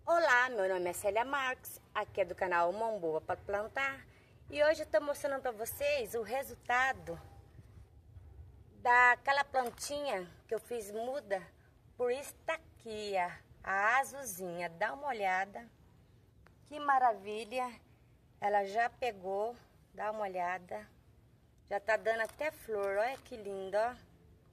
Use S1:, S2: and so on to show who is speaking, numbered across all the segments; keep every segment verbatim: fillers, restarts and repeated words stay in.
S1: Olá, meu nome é Célia Marques, aqui é do canal Mão Boa para Plantar e hoje eu estou mostrando para vocês o resultado daquela plantinha que eu fiz muda por estaquia, a azulzinha. Dá uma olhada, que maravilha, ela já pegou, dá uma olhada, já tá dando até flor, olha que linda, ó.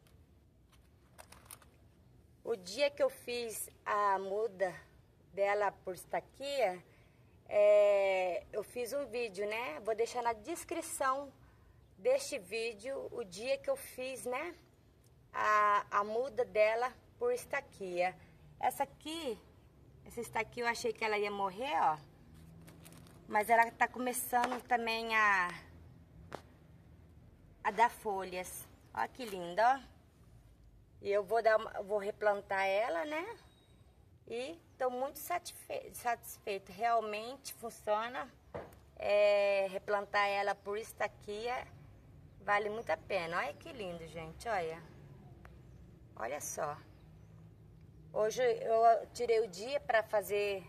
S1: O dia que eu fiz a muda dela por estaquia, é, eu fiz um vídeo, né? Vou deixar na descrição deste vídeo o dia que eu fiz, né? A, a muda dela por estaquia. Essa aqui, essa estaquia eu achei que ela ia morrer, ó. Mas ela tá começando também a, a dar folhas. Ó que linda, ó. E eu vou dar, uma, vou replantar ela, né? E estou muito satisfeita, satisfeita. Realmente funciona. É, replantar ela por estaquia vale muito a pena. Olha que lindo, gente, olha. Olha só. Hoje eu tirei o dia para fazer,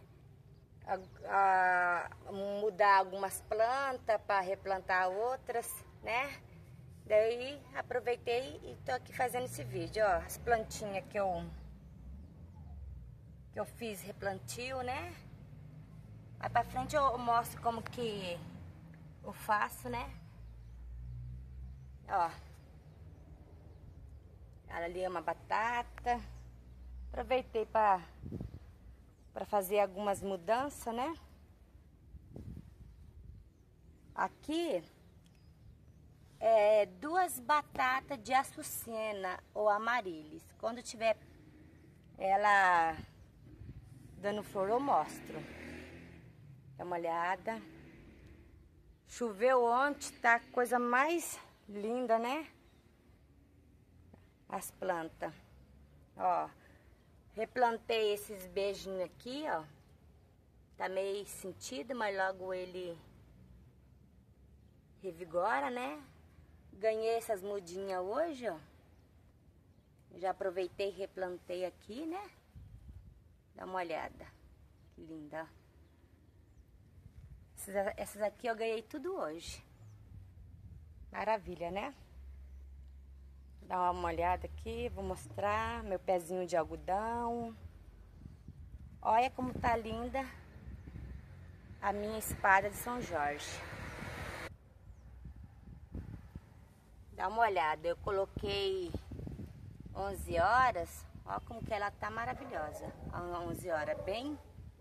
S1: a, a, mudar algumas plantas, para replantar outras, né? Daí aproveitei e tô aqui fazendo esse vídeo, ó. As plantinhas que eu, que eu fiz replantio, né? Aí pra frente eu mostro como que eu faço, né? Ó. Ali é uma batata. Aproveitei pra, pra fazer algumas mudanças, né? Aqui é duas batatas de açucena ou amaryllis. Quando tiver ela dando flor eu mostro. Dá uma olhada. Choveu ontem, tá coisa mais linda, né? As plantas. Ó, replantei esses beijinhos aqui, ó. Tá meio sentido, mas logo ele revigora, né? Ganhei essas mudinhas hoje, ó. Já aproveitei e replantei aqui, né? Dá uma olhada. Que linda, ó. Essas, essas aqui eu ganhei tudo hoje. Maravilha, né? Dá uma olhada aqui, vou mostrar meu pezinho de algodão. Olha como tá linda a minha espada de São Jorge. Dá uma olhada, eu coloquei onze horas. Olha como que ela tá maravilhosa. onze horas, bem,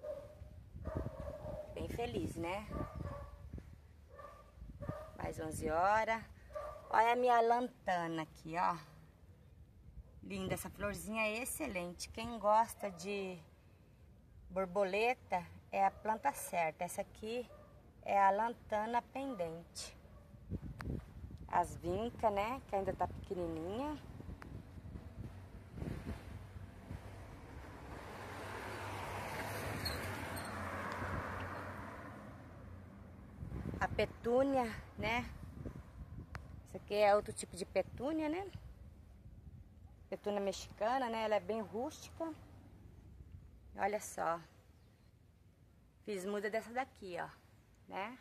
S1: bem feliz, né? Mais onze horas. Olha a minha lantana aqui, ó. Linda, essa florzinha é excelente. Quem gosta de borboleta é a planta certa. Essa aqui é a lantana pendente. As vincas, né? Que ainda tá pequenininha. A petúnia, né? Essa aqui é outro tipo de petúnia, né? Petúnia mexicana, né? Ela é bem rústica. Olha só. Fiz muda dessa daqui, ó. Né?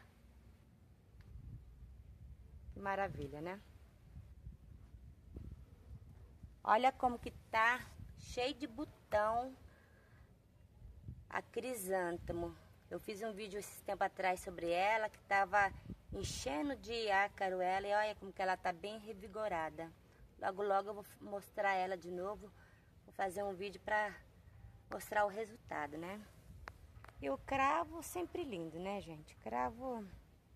S1: Que maravilha, né? Olha como que tá cheio de botão a crisântemo. Eu fiz um vídeo esse tempo atrás sobre ela, que tava enchendo de ácaro ela, e olha como que ela tá bem revigorada. Logo, logo eu vou mostrar ela de novo, vou fazer um vídeo pra mostrar o resultado, né? E o cravo sempre lindo, né, gente? Cravo...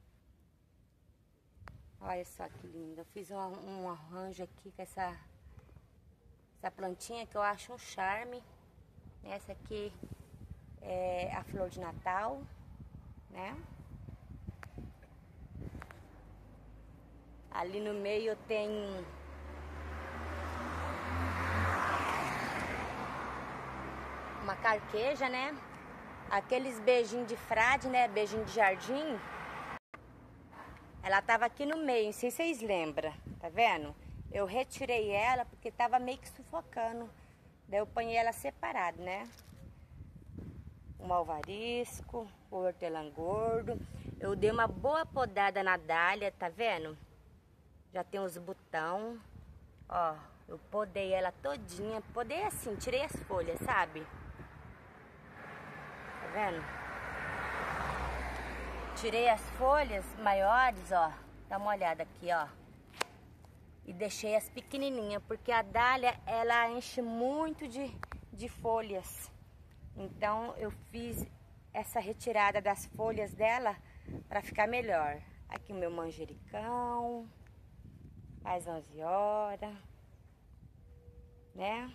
S1: Olha só que lindo. Eu fiz um, um arranjo aqui com essa, essa plantinha que eu acho um charme. Essa aqui é a flor de Natal, né? Ali no meio tem uma carqueja, né? Aqueles beijinhos de frade, né? Beijinho de jardim. Ela tava aqui no meio, não sei se vocês lembram, tá vendo? Eu retirei ela porque tava meio que sufocando. Daí eu ponhei ela separada, né? o malvarisco, o hortelã gordo. Eu dei uma boa podada na dália, tá vendo? Já tem os botão. Ó, eu podei ela todinha. Podei assim, tirei as folhas, sabe? Tá vendo? Tirei as folhas maiores, ó. Dá uma olhada aqui, ó. E deixei as pequenininhas, porque a dália, ela enche muito de, de folhas. Então, eu fiz essa retirada das folhas dela para ficar melhor. Aqui o meu manjericão, às onze horas, né?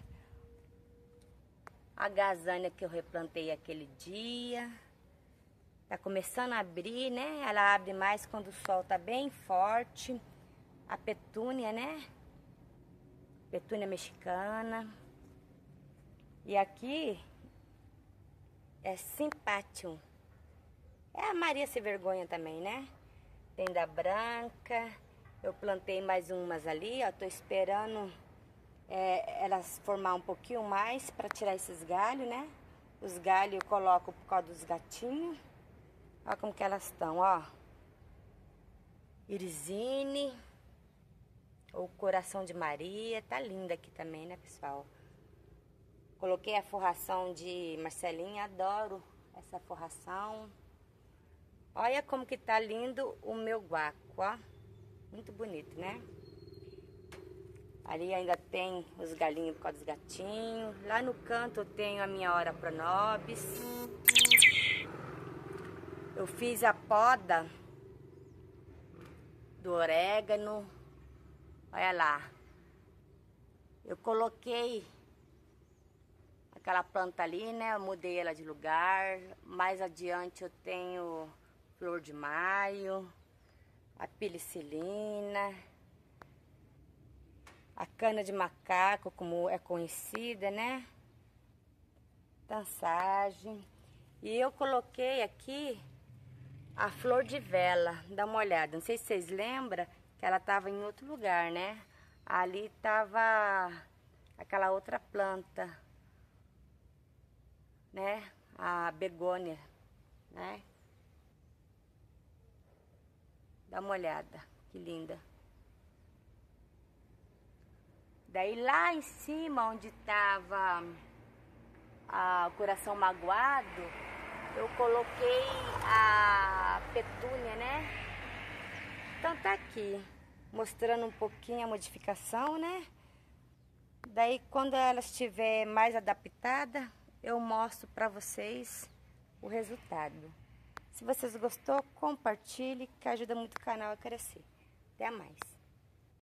S1: A gazânia que eu replantei aquele dia. Tá começando a abrir, né? Ela abre mais quando o sol tá bem forte. A petúnia, né? Petúnia mexicana. E aqui é simpático. É a Maria Sem Vergonha também, né? Tenda branca. Eu plantei mais umas ali, ó. Tô esperando é, elas formar um pouquinho mais para tirar esses galhos, né? Os galhos eu coloco por causa dos gatinhos. Olha como que elas estão, ó. Irisine. Ou Coração de Maria. Tá linda aqui também, né, pessoal? Coloquei a forração de Marcelinha. Adoro essa forração. Olha como que tá lindo o meu guaco, ó. Muito bonito, né? Ali ainda tem os galinhos por causa dos gatinhos. Lá no canto eu tenho a minha Ora Pronobis. Eu fiz a poda do orégano. Olha lá. Eu coloquei aquela planta ali, né? Eu mudei ela de lugar. Mais adiante eu tenho flor de maio, a penicilina, a cana de macaco, como é conhecida, né? Tansagem. E eu coloquei aqui a flor de vela. Dá uma olhada. Não sei se vocês lembram que ela estava em outro lugar, né? Ali estava aquela outra planta, né? A begônia, né? Dá uma olhada, que linda. Daí lá em cima, onde estava o coração magoado, eu coloquei a petúnia, né? Então tá aqui, mostrando um pouquinho a modificação, né? Daí quando ela estiver mais adaptada, eu mostro pra vocês o resultado. Se vocês gostou, compartilhe, que ajuda muito o canal a crescer. Até mais.